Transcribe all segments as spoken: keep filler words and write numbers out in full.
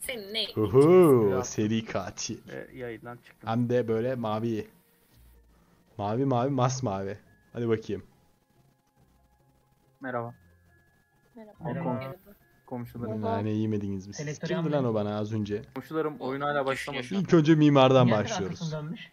Senin ne? Uhu, seri katil. Ve yayından çıktım. Hem de böyle mavi. Mavi mavi masmavi. Hadi bakayım. Merhaba. Merhaba. Merhaba. Komşularım. Nane yemediniz mi siz? Elektriği Kimdi lan o almayın. bana az önce? Komşularım oyun hala başlamadı. İlk önce mimardan Niye başlıyoruz. arkasını dönmüş?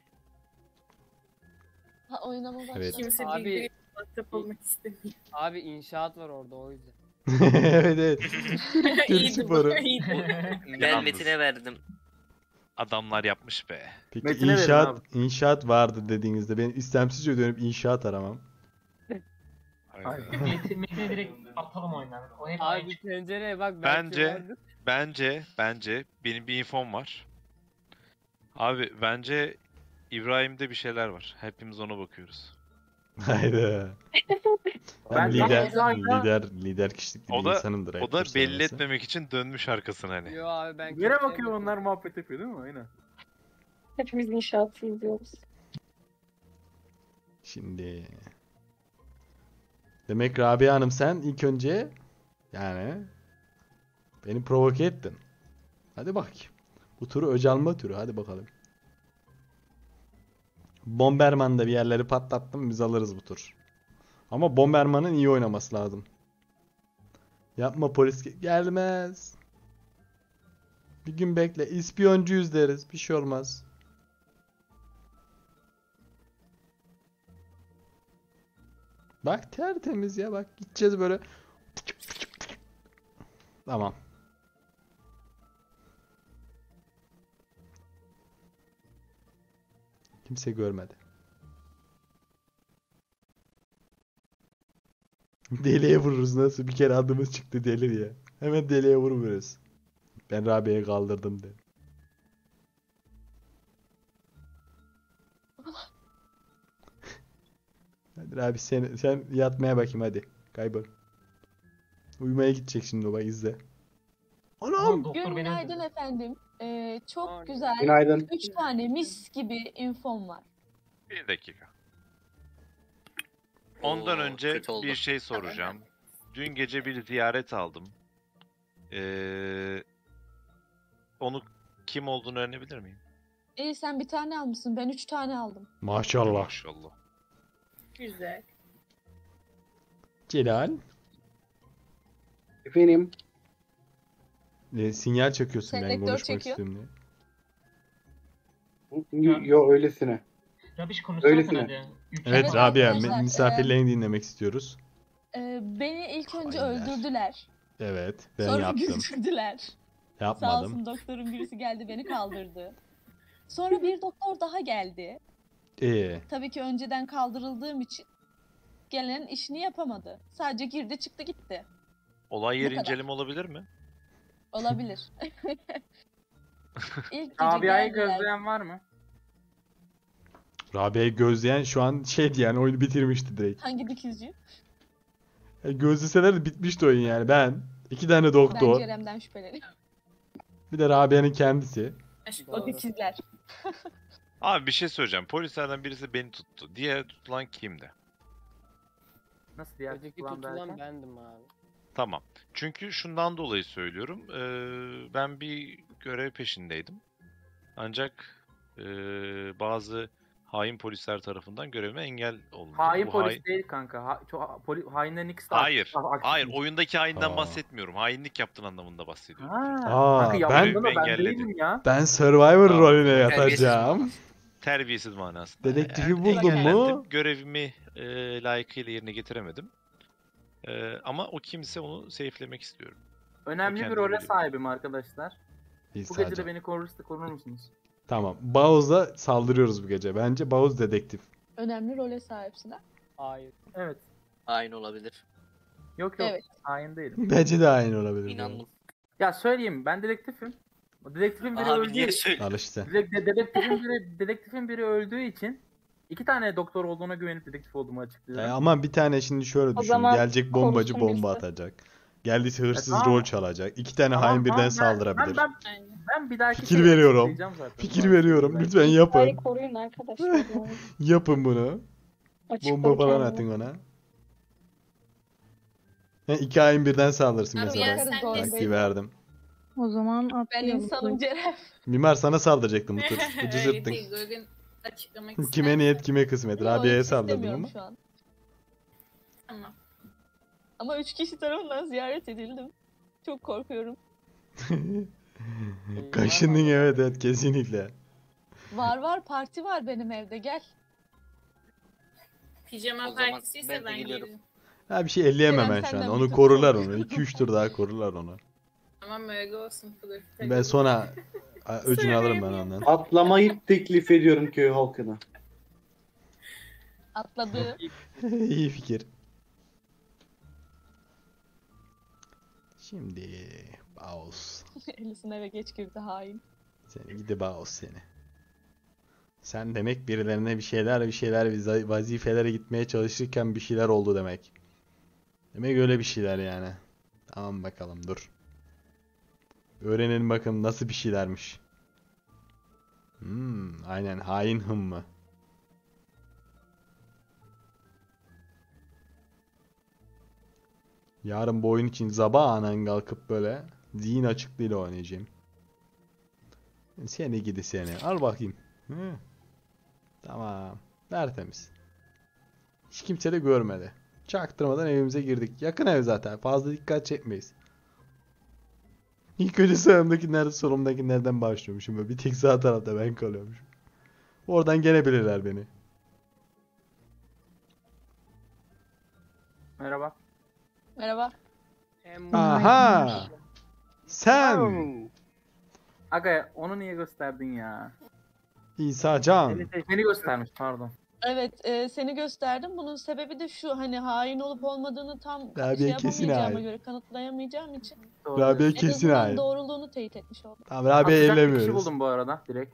Ha, oynama başladı. Evet. Kimse Abi- birbirine muhatap olmak istemiyor. Abi inşaat var orada o yüzden. Evet evet. Türk İyiydi bu, sporu. iyiydi. Ben Yalnız Metin'e verdim. adamlar yapmış be. Peki Metin'e verin inşaat inşaat vardı dediğinizde ben istemsizce dönüp inşaat aramam. Hayda. Metin, Metin'e direkt atalım oyundan. O hep aynı. Abi pencereye bak belki Bence- vardır. Bence, bence benim bir infom var. Abi bence İbrahim'de bir şeyler var. Hepimiz ona bakıyoruz. Haydi. Ben Ben- lider, ben- lider, lider kişilikli O bir da- insanımdır. O ayıptır da belli söylemesi. etmemek için dönmüş arkasına hani. Yo abi ben Yere kimseye bakıyor bakmıyorum. onlar muhabbet yapıyor değil mi? Aynen. Hepimiz inşaatı izliyoruz. Şimdi. Demek Rabia Hanım sen ilk önce yani beni provoke ettin. Hadi bak. Bu turu öcalma türü. Hadi bakalım. Bomberman'da bir yerleri patlattım. Biz alırız bu tur. Ama Bomberman'ın iyi oynaması lazım. Yapma polis ge- gelmez. Bir gün bekle. İspiyoncuyuz deriz. Bir şey olmaz. Bak tertemiz ya bak. Gideceğiz böyle. Tamam. Kimse görmedi. Deliye vururuz nasıl bir kere adımız çıktı delir ya. Hemen deliye vurmuyoruz. Ben Rabia'yı kaldırdım de. Hadi abi sen, sen yatmaya bakayım hadi. Kaybol. Uyumaya gidecek şimdi o bak izle. Ama Anam! doktor beni Günaydın öldürdü. efendim. Ee, çok Pardon. güzel. Günaydın. Üç tane mis gibi infom var. Bir dakika. Ondan Oo, önce kötü oldu. bir şey soracağım. Dün gece bir ziyaret aldım. Ee, onu kim olduğunu öğrenebilir miyim? İyi sen bir tane almışsın. Ben üç tane aldım. Maşallah. Maşallah. Güzel. Celal. Efendim. E, sinyal çakıyorsun ben Selektör konuşmak çekiyor. istiyorum diye. Yo öylesine. Rabiş konuşsana Öylesine. hadi. Ülke- Evet Evet Rabia arkadaşlar, mi- misafirlerini dinlemek istiyoruz. Ee, beni ilk önce Hainler. öldürdüler. Evet ben Sonra yaptım. götürdüler. Sağ Yapmadım. olsun doktorun birisi geldi beni kaldırdı. Sonra bir doktor daha geldi. Ee, Tabii ki önceden kaldırıldığım için gelen işini yapamadı. Sadece girdi çıktı gitti. Olay Bu yeri kadar. inceleme olabilir mi? Olabilir. İlk gece Rabia'yı geldiler. gözleyen var mı? Rabia'yı gözleyen şu an şeydi yani oyunu bitirmişti direkt. Hangi dikizci? E, gözleseler de bitmişti oyun yani. Ben, iki tane Ben doktor, Cerem'den şüpheleniyorum. bir de Rabia'nın kendisi. O Doğru. dikizler. Abi bir şey söyleyeceğim. Polislerden birisi beni tuttu. Diğer tutulan kimdi? Nasıl diğer Öteki tutulan tutulan derken? bendim abi. Tamam. Çünkü şundan dolayı söylüyorum. Ee, ben bir görev peşindeydim. Ancak ee, bazı hain polisler tarafından görevime engel olundu. Hain Bu polis hain- değil kanka. Ha, çok, poli, hainlerin ikisi de Hayır. aktif- aktif- Hayır. Oyundaki hainden Aa. bahsetmiyorum. Hainlik yaptığın anlamında bahsediyorum. Ha, Aa, kanka ben- yaptığında ben Engelledi. değilim ya. Ben Survivor Tamam. rolüne Terbiyesiz yatacağım. manası. Terbiyesiz manasında. Dedektifi Yani buldun mu? engellendim. Görevimi e, layıkıyla yerine getiremedim. E, ama o kimse onu safe'lemek istiyorum. Önemli bir kendini role biliyor. sahibim arkadaşlar. Biz Bu gece sadece. de beni korursa korur musunuz? Tamam. Bağız'la saldırıyoruz bu gece. Bence Bağız dedektif. Önemli role sahipsin ha. Hayır. Evet. Aynı olabilir. Yok yok. Evet. Hain değilim. Bence de aynı olabilir. İnandım. Ya söyleyeyim ben dedektifim. O dedektifin biri Abi öldüğü niye söyle? Al işte. Direkt de- dedektifin biri dedektifin biri öldüğü için iki tane doktor olduğuna güvenip dedektif olduğumu E, açıklıyorum. ama bir tane şimdi şöyle O düşün. zaman Gelecek bombacı korusun bomba birisi. atacak. Geldiyse hırsız E, tamam. rol çalacak. İki tane Tamam, hain birden tamam, ben- saldırabilir. Ben, ben, Aynen. ben bir dahaki Fikir şeyi veriyorum. açıklayacağım zaten. Fikir Bu veriyorum. arada. Lütfen Bari yapın. koruyun arkadaşlar. ya. Yapın bunu. Açık Bomba falan kendini. atın ona. He, iki hain birden saldırsın Abi mesela. ya Bakarız sen doğru nesin? Taktiği verdim. O zaman Ben atlayalım. insanım Cerem. Mimar sana saldıracaktım bu tur. Ucuz Evet, yırttın. Igor'un açıklamak ister Kime misin? niyet kime kısmet. Yok, Rabia'ya hiç saldırdım istemiyorum ama. şu an. Tamam. Ama üç kişi tarafından ziyaret edildim. Çok korkuyorum. Kaşındın, evet evet kesinlikle. Var var, parti var benim evde, gel. Pijama O zaman partisiyse ben de ben geliyorum. gelirim. Ha bir şey elleyemem Kerem, ben şu senden an. bir Onu tur korurlar korkuyorum. onu. iki üç tur daha korurlar onu. Tamam öyle olsun. Profiterol. Ben sonra a, öcünü alırım ben ondan. Atlamayı teklif ediyorum köy halkına. Atladı. İyi fikir. Şimdi Baus. Elis'in eve geç girdi hain. Seni gidi Baus seni. Sen demek birilerine bir şeyler bir şeyler viza- vazifelere gitmeye çalışırken bir şeyler oldu demek. Demek öyle bir şeyler yani. Tamam bakalım dur. Öğrenelim bakalım nasıl bir şeylermiş. Hmm, aynen hain hım mı? Yarın bu oyun için sabahın kalkıp böyle zihin açıklığıyla oynayacağım. Seni gidi seni. Al bakayım. Hı. Tamam. Tertemiz. Hiç kimse de görmedi. Çaktırmadan evimize girdik. Yakın ev zaten. Fazla dikkat çekmeyiz. İlk önce sağımdaki nerede solumdaki nereden başlıyormuşum. Böyle bir tek sağ tarafta ben kalıyormuşum. Oradan gene bilirler beni. Merhaba. Merhaba. Aha! Sen! Aga onu niye gösterdin ya? İsa Can. Beni göstermiş pardon. Evet, e, seni gösterdim. Bunun sebebi de şu, hani hain olup olmadığını tam Rabia şey kesin yapamayacağıma hain. göre kanıtlayamayacağım için Doğru. Rabia en kesin azından hain. doğruluğunu teyit etmiş oldum. Tamam Rabia Atacak bir kişi ellemiyoruz. buldum bu arada direkt.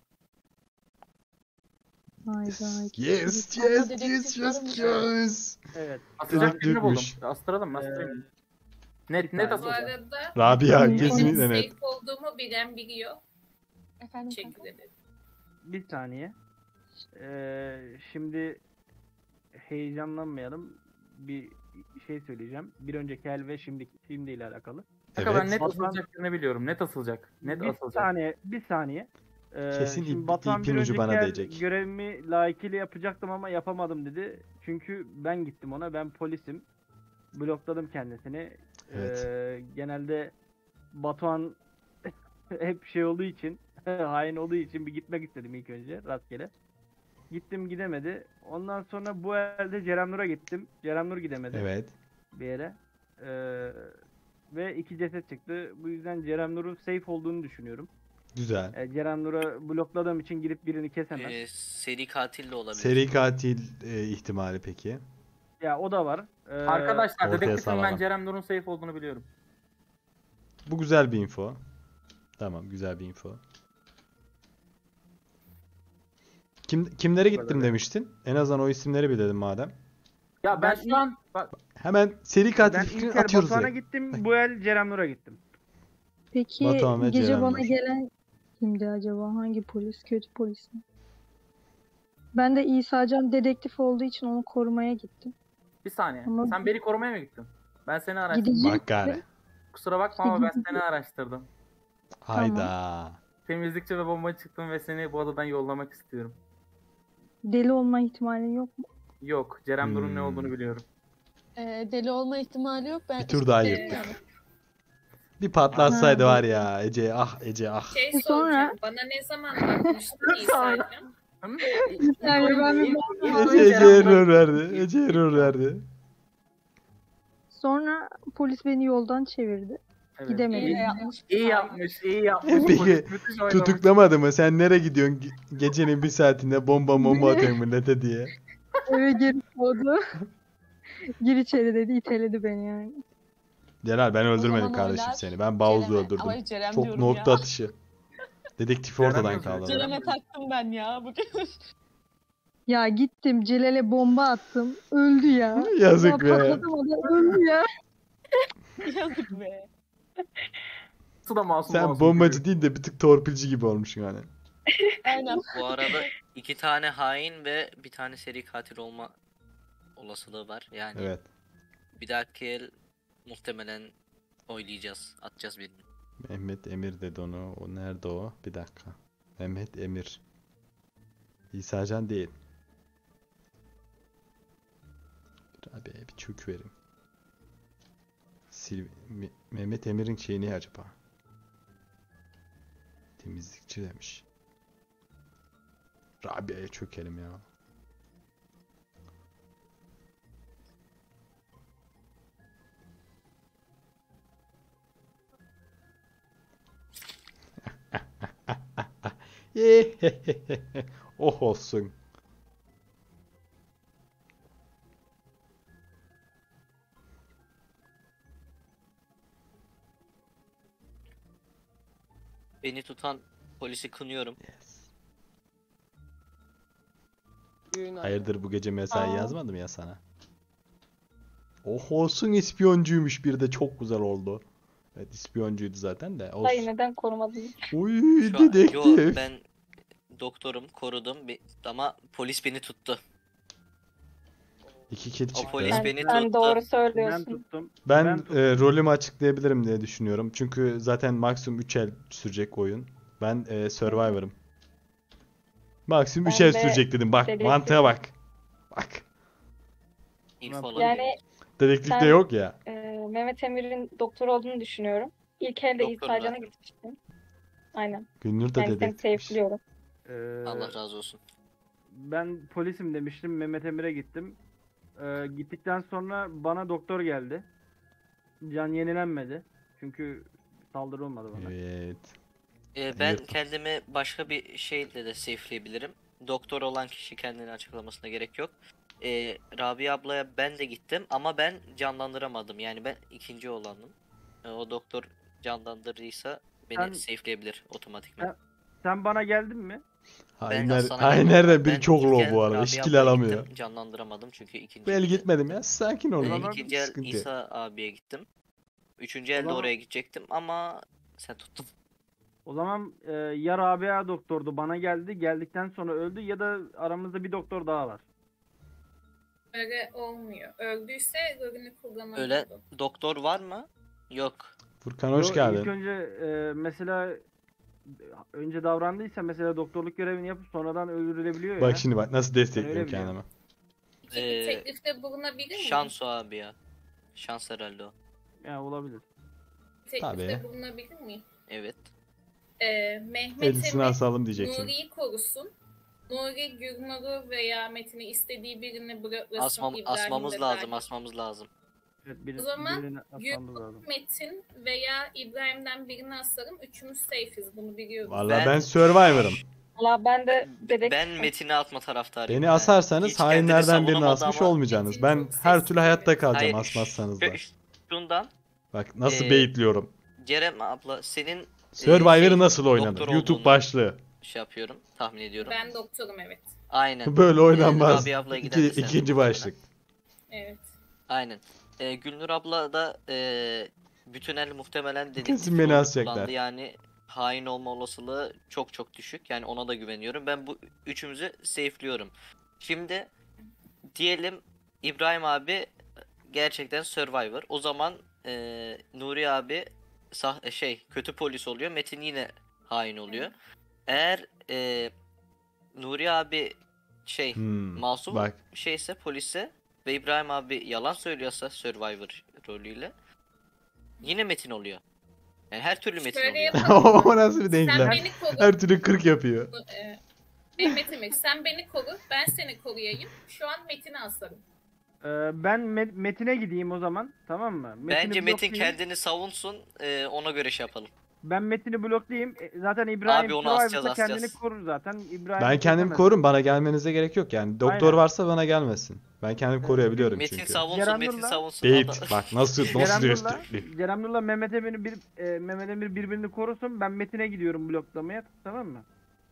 Hayda. Yes, Ama yes, dedektif yes, yes, varmış. yes. Evet. Atacak birini buldum. Dedektifmiş. Astıralım mı? Astırayım. Net net Bu asılacak. arada Rabia benim kesinlikle net. safe olduğumu bilen biliyor. Efendim kanka? Teşekkür ederim. Bir saniye. Ee, şimdi heyecanlanmayalım. Bir şey söyleyeceğim. Bir önceki el ve şimdi şimdiyle alakalı. Kanka ben Evet. net Batuhan- asılacak birini biliyorum. Net asılacak. Net bir asılacak. saniye, bir saniye. Ee, Kesin şimdi ip- Batuhan ipin bir ucu bana önceki el değecek. görevimi layıkıyla yapacaktım ama yapamadım dedi. Çünkü ben gittim ona. Ben polisim. Blokladım kendisini. Evet. Ee, genelde Batuhan hep şey olduğu için, hain olduğu için bir gitmek istedim ilk önce rastgele. Gittim gidemedi. Ondan sonra bu elde Cerem Nur'a gittim. Cerem Nur gidemedi Evet. bir yere. Ee, ve iki ceset çıktı. Bu yüzden Cerem Nur'un safe olduğunu düşünüyorum. Güzel. Ee, Cerem Nur'u blokladığım için gidip birini kesemez. Ee, seri katil de olabilir. Seri katil e, ihtimali peki. Ya o da var. Ee, Arkadaşlar ortaya dedektifin ben salalım. Cerem Nur'un safe olduğunu biliyorum. Bu güzel bir info. Tamam, güzel bir info. Kim kimlere gittim demiştin? En azından o isimleri bilelim madem. Ya ben, Ben şu an bak Hemen seri katil ben fikrini ilk el atıyoruz Batuhan'a direkt. gittim. Bu el Cerem Nur'a gittim. Peki Batuhan ve gece Ceren bana var. gelen kimdi acaba? Hangi polis? Kötü polis mi? Ben de İsa'can dedektif olduğu için onu korumaya gittim. bir saniye. Ama- Sen beni korumaya mı gittin? Ben seni araştırdım. Gideceğim. Bak gari. Kusura bakma ama ben seni araştırdım. Hayda. Temizlikçi ve bomba çıktım ve seni bu adadan yollamak istiyorum. Deli olma ihtimalin yok mu? Yok. Cerem Nur'un ne Hmm. olduğunu biliyorum. Ee, deli olma ihtimali yok. Ben Bir tur daha Ee, yırttık. Bir patlatsaydı Ha, var ya Ece ah Ece ah. Şey E sonra- soracağım. Bana ne zaman bakmıştın İsa'cığım? Hı? Yani İlk ben oyun- bir ilk- bomba- ilk Ece oyun Ece Cerem Nur- error verdi. Ece error verdi. Sonra polis beni yoldan çevirdi. Evet. Gidemedim. iyi yapmış. İyi yapmış, iyi yapmış. Peki, Polis müthiş oynamış. Tutuklamadı mı? Sen nereye gidiyorsun ge- gecenin bir saatinde bomba bomba atıyorsun millete diye. Eve geri koydu. Gir içeri dedi. İteledi beni yani. Celal ben öldürmedim zaman kardeşim oylar seni. Ben Bows'u Cerem'e. öldürdüm. Ay, Cerem Çok diyorum nokta ya. atışı. Dedektif Cerem ortadan yazıyor, kaldı. Cerem. Cerem'e taktım ben ya bugün. Ya gittim Celal'e bomba attım. Öldü ya. Yazık Ya be. patlatamadan öldü ya. Yazık be. Su da masum Sen masum bombacı gülüyor. değil de bir tık torpilci gibi olmuşsun hani. Aynen. Bu arada iki tane hain ve bir tane seri katil olma olasılığı var. Yani Evet. bir dahaki el muhtemelen oylayacağız. Atacağız birini. Mehmet Emir dedi onu. O nerede o? Bir dakika. Mehmet Emir. İsacan değil. Abi bir çök verin. Sil Me- Mehmet Emir'in şeyi ne acaba? Temizlikçi demiş. Rabia'ya çökelim ya. Oh olsun. Beni tutan polisi kınıyorum. Hayırdır bu gece mesai Aa. yazmadım ya sana. Oh olsun ispiyoncuymuş bir de çok güzel oldu. Evet ispiyoncuydu zaten de. Dayı Olsun. neden korumadın? Uy Şu an, yo, dedektif. ben doktorum, korudum Be- ama polis beni tuttu. İki kedi O çıktı. polis Sen, beni sen tuttu. doğru Ben söylüyorsun. tuttum. Ben, Ben tuttum. e, rolümü açıklayabilirim diye düşünüyorum. Çünkü zaten maksimum üç el sürecek oyun. Ben e, Survivor'ım. Maksimum üç Ben el de sürecek dedim. Bak dedektifim. mantığa bak. Bak. İnfo Yani- alabiliyor muyum? Dedektifte Sen- yok ya. Ee, Mehmet Emir'in doktor olduğunu düşünüyorum. İlk elde Doktor mu? İsa'cana gitmiştim. Aynen. Gündür de Yani seni dedektifmiş. safe'liyorum. Ee, Allah razı olsun. Ben polisim demiştim. Mehmet Emir'e gittim. Ee, gittikten sonra bana doktor geldi. Can yenilenmedi. Çünkü saldırı olmadı bana. Evet. Ee, ben Yırtın. kendimi başka bir şeyle de safe'leyebilirim. Doktor olan kişi kendini açıklamasına gerek yok. Ee, Rabia ablaya ben de gittim ama ben canlandıramadım. Yani ben ikinci olanım. Ee, o doktor canlandırırsa beni Sen- safe'leyebilir otomatikman. Sen- Sen bana geldin mi? Hainler, sana hainlerden geldim. biri Ben çok ilk low el bu arada. Rabia Şekil ablaya alamıyor. gittim, canlandıramadım çünkü ikinci. Ben gitmedim ya. Sakin ol. Ee, lan. ikinci el Sıkıntı yok. İsa abiye gittim. Üçüncü elde zaman- oraya gidecektim ama sen tuttun. O zaman e, ya Rabia doktordu bana geldi. Geldikten sonra öldü ya da aramızda bir doktor daha var. Öyle olmuyor. Öldüyse rolünü kullanamıyordu. Öyle doktor var mı? Yok. Furkan hoş Yo, geldin. İlk önce e, mesela önce davrandıysa mesela doktorluk görevini yapıp sonradan öldürülebiliyor ya. Bak şimdi bak nasıl destekliyorum öyle biliyorum. kendimi. Peki Ee, teklifte bulunabilir miyim? Şans o abi ya. Şans herhalde o. Ya olabilir. Teklifte Tabii. bulunabilir miyim? Evet. Ee, Mehmet Elisini Emir asalım diyeceksin. Nuri'yi korusun. Nuri, Gülnur'u veya Metin'i istediği birini bloklasın. Asmam, İbrahim asmamız de lazım, dahil. asmamız lazım. Evet, bir, O zaman birini asmamız lazım. Metin veya İbrahim'den birini asarım. Üçümüz safe'iz. Bunu biliyoruz. Vallahi ben, Ben- Survivor'ım. Valla ben de dedektifim. Ben Metin'i atma taraftarıyım. Beni ya. asarsanız Hiç kendini hainlerden birini savunamadı asmış ama- olmayacaksınız. Metin Ben çok her sesli türlü hayatta biri. kalacağım Hayır, asmazsanız da. şu- şundan Bak nasıl Ee, beyitliyorum. Cerem abla senin Survivor'ı şey, nasıl oynanır? doktor YouTube olduğunu başlığı. şey yapıyorum, tahmin ediyorum. Ben doktorum, evet. Aynen. Böyle oynanmaz. Rabia ablaya İki, giderdi sen ikinci muhtemelen. başlık. Evet. Aynen. Ee, Gülnur abla da ee, bütün el muhtemelen dedektif Kesin beni rolü asacaklar. kullandı. Yani hain olma olasılığı çok çok düşük. Yani ona da güveniyorum. Ben bu üçümüzü safe'liyorum. Şimdi diyelim İbrahim abi gerçekten Survivor. O zaman ee, Nuri abi sah şey kötü polis oluyor. Metin yine hain oluyor. Eğer ee, Nuri abi şey Hmm, masum Bak. şeyse polise ve İbrahim abi yalan söylüyorsa Survivor rolüyle yine Metin oluyor. Yani her türlü Metin Şöyle oluyor. yapalım. O nasıl bir Sen denklem? beni koru. Her türlü kırk yapıyor. Ee, Mehmet Emir, sen beni koru. Ben seni koruyayım. Şu an Metin'i asarım. Ee, ben Me- Metin'e gideyim o zaman. Tamam mı? Metin'i Bence Metin bloklayayım. kendini savunsun, e, ona göre şey yapalım. Ben Metin'i bloklayayım. E, Zaten İbrahim Abi onu Survivor'sa asacağız, kendini asacağız. korur zaten. İbrahim Ben kendimi çekemez. korurum. Bana gelmenize gerek yok yani. Doktor Aynen. varsa bana gelmesin. Ben kendimi Evet. koruyabiliyorum Metin çünkü. savunsun, Ceren Metin Nur'la- savunsun. Beyit. adam- Bak nasıl nasıl Cerem Nur'la, destekli. Cerem Nur'la Mehmet Emir'i bir e, Mehmet Emir birbirini korusun. Ben Metin'e gidiyorum bloklamaya. Tamam mı?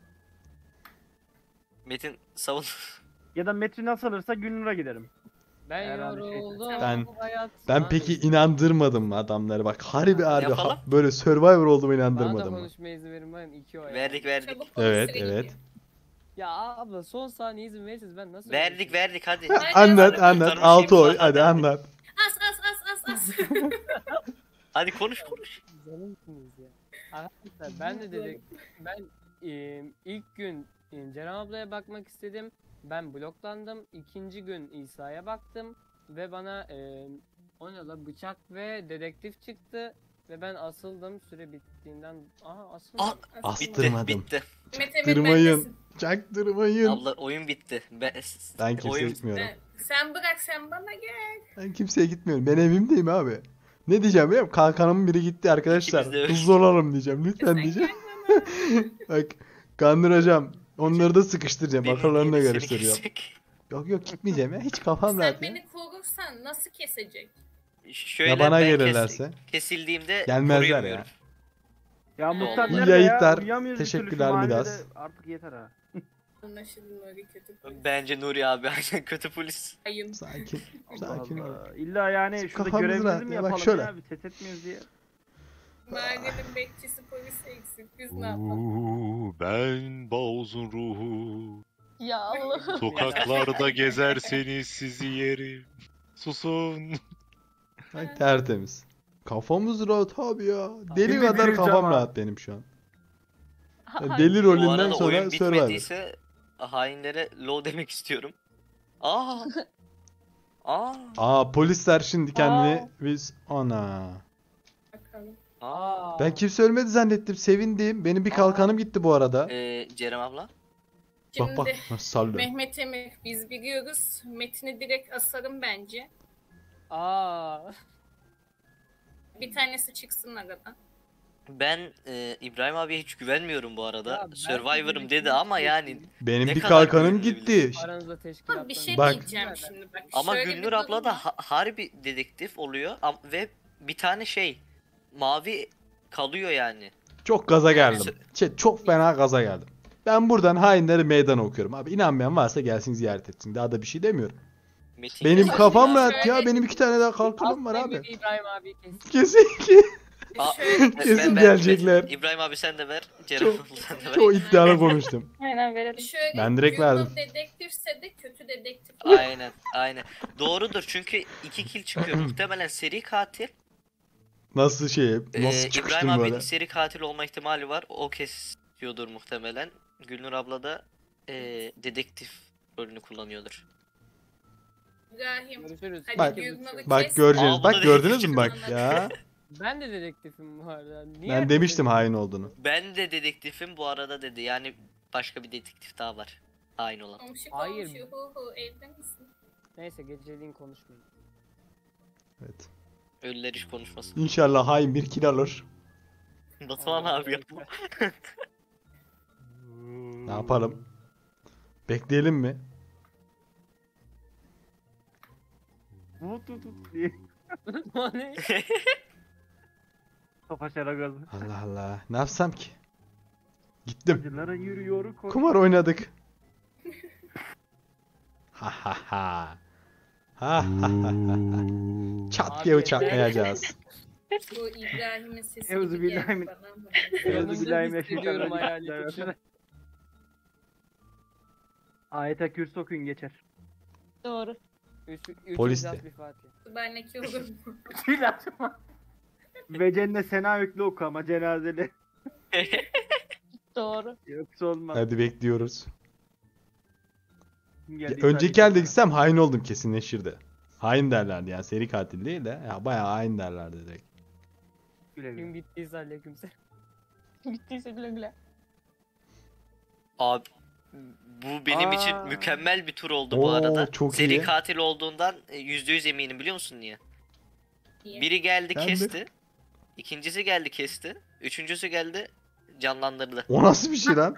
Metin savun. Ya da Metin nasıl alırsa Gülnur'a giderim. Ben Herhalde şey- yoruldum. Ben- bu hayat. Ben peki inandırmadım mı adamları? Bak harbi harbi yapalım? ha- böyle Survivor olduğumu Bana da inandırmadım mı? konuşmaya izin verin, ben iki o ya. Verdik verdik. Çabuk polis Evet, süre evet. gidiyor. Ya abla son saniye izin verirseniz ben nasıl Verdik öğreteyim? verdik hadi. Hayır, Anlat hayır, anlat. Kurtarma Altı şeyimiz oy. var, Hadi anlat. As as as as as. Hadi konuş konuş. Canımsınız ya. Arkadaşlar ben de dedik ben e, ilk gün e, Ceren ablaya bakmak istedim. Ben bloklandım. İkinci gün İsa'ya baktım ve bana e, o ne la bıçak ve dedektif çıktı ve ben asıldım süre bittiğinden. Aha asıldım. Ah, Astırmadım. bitti. Mehmet Emir Çaktırmayın. bendesin. Çaktırmayın. Abla oyun bitti. Ben, Ben kimseye oyun... gitmiyorum. Ben- Sen bırak sen bana gel. Ben kimseye gitmiyorum. Ben evimdeyim abi. Ne diyeceğim biliyor musun? Kalkanımın biri gitti arkadaşlar. İkimiz de öyle. Hızlı olalım diyeceğim. Lütfen Sen diyeceğim. gel bana. Bak kandıracağım. Onları da sıkıştıracağım. Beni Akıllarına değil, seni karıştıracağım. kesecek. Yok yok gitmeyeceğim ya. Hiç kafam Sen rahat ya. beni korursan nasıl kesecek? Şöyle Ya bana ben kes- gelirlerse? kesildiğimde Gelmezler koruyamıyorum. ya. Ya Ne Muhtar oldu? nerede İyi ya? yayıklar. Uyuyamıyoruz bir türlü şu Teşekkürler mahallede. Midas. Artık yeter ha. Anlaşıldı öyle kötü. Bence Nuri abi aynen kötü polis. Ayım. Sakin. Allah Sakin ol. Allah. İlla yani şurada Kafamız görevimizi rahat mi ya, bak yapalım şöyle. ya? Bir ses etmiyoruz diye. Mahallenin bekçisi polisi eksik. Biz ne yapalım? Uuu, ben Bows'un ruhu. Ya Allah. Sokaklarda gezerseniz sizi yerim. Susun. Bak tertemiz. Kafamız rahat abi ya. Deli Şimdi kadar bir kafam cama. rahat benim şu an. Ya Ay, deli Bu rolünden arada sonra oyun Survivor. bitmediyse hainlere low demek istiyorum. Aa. Aa. Aa polisler şimdi kendini biz ana. Bakalım. Aa. Ben kimse ölmedi zannettim. Sevindim. Benim bir kalkanım gitti bu arada. Ee, Cerem abla. Bak bak Şimdi nasıl sallıyor. Mehmet Emir biz biliyoruz. Metin'i direkt asarım bence. Aa. Bir tanesi çıksın aradan. Ben e, İbrahim abiye hiç güvenmiyorum bu arada. Ya ben Survivor'ım de dedi ama yani Benim ne bir kadar kalkanım güvenilebilir? gitti. Aranızda Ama teşkilatlar. bir şey Bak. diyeceğim şimdi bak. ama Şöyle bir Gülnur durum abla da var. ha- harbi dedektif oluyor am- ve bir tane şey mavi kalıyor yani. Çok gaza geldim. Şey, çok fena gaza geldim. Ben buradan hainleri meydan okuyorum abi. İnanmayan varsa gelsin ziyaret etsin. Daha da bir şey demiyorum. Metin Benim keser kafam ya. rahat ya. Benim iki tane daha kalkanım var Aslan abi. gibi İbrahim abi kesin. Kesin ki. Aa, Şöyle ben- Kesin ben- gelecekler. İbrahim abi sen de ver. Cerem Çok- abla sen de ver. Çok iddialı konuştum. Aynen verelim. Şöyle Ben direkt Gülnur verdim. dedektifse de kötü dedektif. Aynen aynen. Doğrudur çünkü iki kill çıkıyor. Muhtemelen seri katil. Nasıl şey? Ee, Nasıl çıkıştım İbrahim böyle? abinin seri katil olma ihtimali var. O kesiyordur muhtemelen. Gülnur abla da e, dedektif rolünü kullanıyordur. İbrahim. Görüşürüz. Hadi Bak- Gülnur'u Bak kes. göreceğiniz. Aa, bu Bak da gördünüz dedektif mü bak çıktı. ya. Ben de dedektifim bu arada. Niye Ben herkes demiştim dedektif? hain olduğunu. Ben de dedektifim bu arada dedi. Yani başka bir dedektif daha var. Aynı olan. Komşu Hayır. komşu hu hu evde misin? Neyse geceliğin konuşmayın. Evet. Ölüler hiç konuşmasın. İnşallah hain bir kill alır. Batuhan abi yapma. Ne yapalım? Bekleyelim mi? Tut tut tut diye. O ne? Kafa şara gazı. Allah Allah. Ne yapsam ki? Gittim. Acılara yürüyor koş. Kumar oynadık. Ha ha ha. Ha ha ha ha. Çat diye Abi, bıçaklayacağız. Bu İbrahim'in sesi Evzu gibi geldi billahi- bana. Evzu billahi Yanımda hissediyorum mineşşeytanirracim. hayaleti şu an. Ayete kürsü okuyun geçer. Doğru. Üç, üç Polis İhlas, de. bir Fatih. Sübhaneke olur mu? Tüyle açma. Ve cennet sena yüklü oku ama cenazeli. Doğru. Yoksa olmaz. Hadi bekliyoruz. Kim Ya, geldiyse önceki hadi. elde gitsem hain oldum kesinleşirdi. Hain derlerdi yani seri katil değil de ya bayağı hain derlerdi direkt. Güle güle. Gün bittiyse aleykümselam. Bittiyse güle güle. Abi bu benim için Aa. mükemmel bir tur oldu bu Oo, arada. çok Seri iyi. katil olduğundan e, yüzde yüz eminim biliyor musun niye? Niye? Biri geldi Ben de. kesti. İkincisi geldi kesti. Üçüncüsü geldi canlandırdı. O nasıl bir şey lan?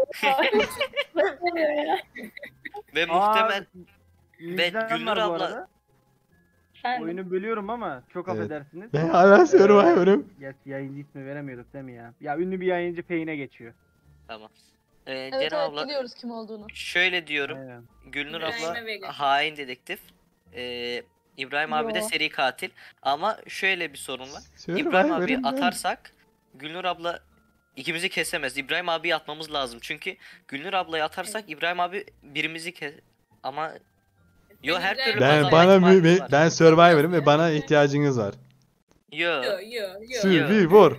Ve Aa, muhtemel müjden ben Gülnur var bu abla- arada. Ben Oyunu bölüyorum ama çok Evet. affedersiniz. Ben hala Survivor'ım. Gerçi yayıncı ismi veremiyorduk değil mi ya? Ya ünlü bir yayıncı peyine geçiyor. tamam. Ee, Evet Ceren evet abla biliyoruz kim olduğunu. şöyle diyorum. Aynen. Gülnur İbrahim'e abla verin. hain dedektif. Ee, İbrahim abi de Yo. seri katil. Ama şöyle bir sorun var. İbrahim abi Survivor'ım ben. atarsak Gülnur abla ikimizi kesemez. İbrahim abi atmamız lazım. Çünkü Gülnur ablayı atarsak İbrahim abi birimizi kes ama yo her türlü Ben kazanma bana ihtimalimiz mü- var. ben Survivor'ım ve bana ihtiyacınız var. Yo. Yo yo yo. Survivor.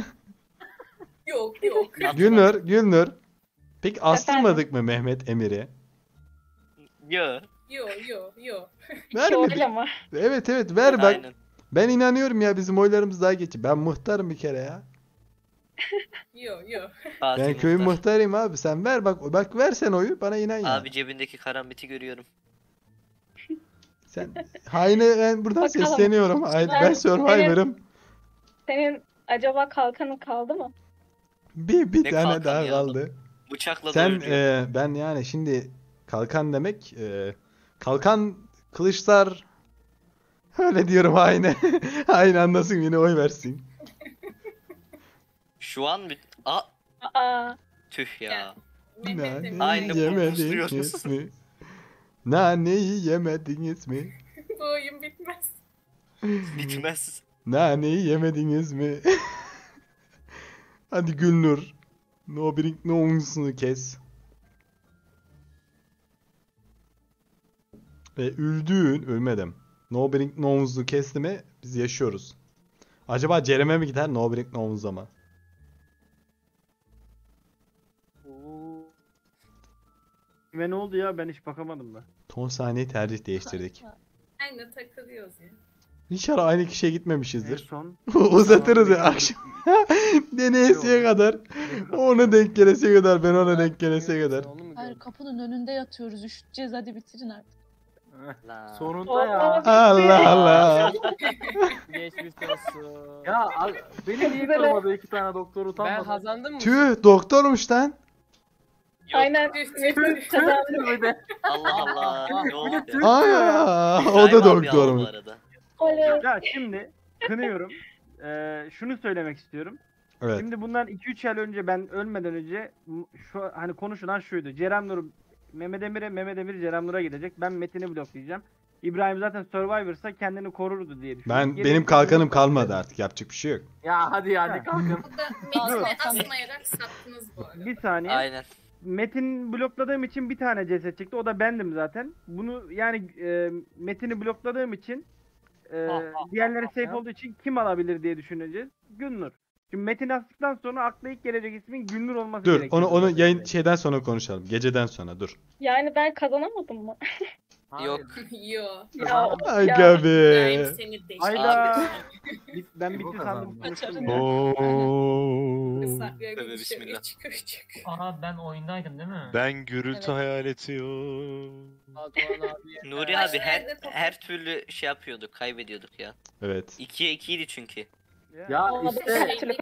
Yok yok. Gülnur, Gülnur. Peki astırmadık mı Mehmet Emir'i? Yo. Yo yo yo. Ver mi? Öyle ama. Evet evet ver bak. Aynen. Ben inanıyorum ya bizim oylarımız daha geç. Ben muhtarım bir kere ya. Yo yo. Fatih Ben köyün Muhtar. muhtarıyım abi. Sen ver bak. Bak ver sen oyu bana inan ya. Abi cebindeki karambiti görüyorum. Sen haine ben buradan Bakalım. sesleniyorum. Hayır, ben Ben- Survivor'ım. Senin acaba kalkanın kaldı mı? Bir bir Ne tane kalkan daha ya? kaldı. Bıçakla Sen dövülüyor. e, ben yani şimdi kalkan demek e, kalkan kılıçlar öyle diyorum haine. Haine anlasın yine oy versin. Şu an bir... Aa, Aa. tüh ya. Mehmet Emir. Aynı Naneyi yemediniz pusluyoruz. mi? Naneyi yemediniz mi? Bu oyun bitmez. Bitmez. Naneyi yemediniz mi? Hadi Gülnur. No brink no unsunu kes. Ve öldüğün, ölmedim. No brink no unsunu kesti mi biz yaşıyoruz. Acaba Cerem'e mi gider no brink no uns'a mı? Ve ne oldu ya ben hiç bakamadım da. Son saniye tercih değiştirdik. Aynı takılıyoruz ya. İnşallah aynı kişiye En gitmemişizdir. son Uzatırız ya akşam. Deneyesiye kadar. Ona denk gelesiye kadar ben ona denk gelesiye kadar. Onu mu Hayır gördün? kapının önünde yatıyoruz. Üşüteceğiz hadi bitirin artık. La. Sonunda ya. Allah Allah. Geçmiş olsun. Ya al- beni niye kırmadı iki tane doktor Ben utanmadı. kazandım mı? Tüh doktormuş lan. Yok. Aynen. Tüh, tüh, tüh. Bir de. Allah Allah. Ne oldu ya? Aa, o İbrahim da abi aldı bu doktormuş. arada. Oley. ya şimdi kınıyorum. Ee, şunu söylemek istiyorum. Evet. Şimdi bundan iki üç ay önce ben ölmeden önce m- şu hani konuşulan şuydu. Cerem Nur Mehmet Emir'e, Mehmet Emir Cerem Nur'a gidecek. Ben Metin'i bloklayacağım. İbrahim zaten Survivor'sa kendini korurdu diye düşünüyorum. Ben Geri benim kalan kalkanım yok. kalmadı artık yapacak bir şey yok. Ya hadi yani Ha. kalkın. Bu da Metin'e asmayarak sattınız bu arada. Bir saniye. Aynen. Metin blokladığım için bir tane ceset çıktı. O da bendim zaten. Bunu yani e, Metin'i blokladığım için e, diğerleri safe olduğu için kim alabilir diye düşüneceğiz. Gülnur. Şimdi Metin astıktan sonra akla ilk gelecek ismin Gülnur olması Dur gerekiyor. onu onu yayın şeyden sonra konuşalım. Geceden sonra dur. Yani ben kazanamadım mı? Yok. Yo. Ya, Aga ya. İbrahim be. seni deşti. Hayda. Bit- ben Bu bitti kadar sandım. mı? konuştum Oo. ya. Oo. Kısa böyle Tövbe bir bismillah. şey çıkacak. Aha ben oyundaydım değil mi? Ben gürültü Evet. hayaleti yok. Batuhan abi. Nuri Baş abi her nerede topu? her türlü şey yapıyorduk, kaybediyorduk ya. Evet. ikiye ikiydi çünkü. Ya Olmadı. işte Şey,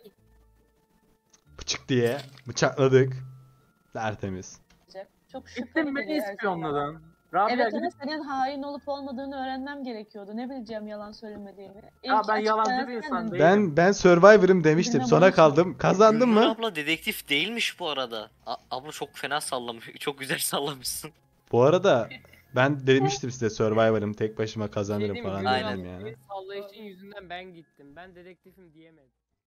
Bıçık diye bıçakladık. Tertemiz. Çok şüpheli gittin beni geliyor her şey. ispiyonladın. Rabia Evet gidip- ama senin hain olup olmadığını öğrenmem gerekiyordu. Ne bileceğim yalan söylemediğimi. Ya İlk ben yalancı açıklayan bir insan sendin. değilim. Ben ben Survivor'ım demiştim. Bilmem Sonra ama- kaldım. Kazandım Gülnur mı? abla dedektif değilmiş bu arada. A- abla çok fena sallamış. Çok güzel sallamışsın. Bu arada ben demiştim size Survivor'ım tek başıma Şey kazanırım diyeyim mi? falan Gülnur Aynen. dedim ablanın yani. Sallayışın yüzünden ben gittim. Ben dedektifim diyemedim.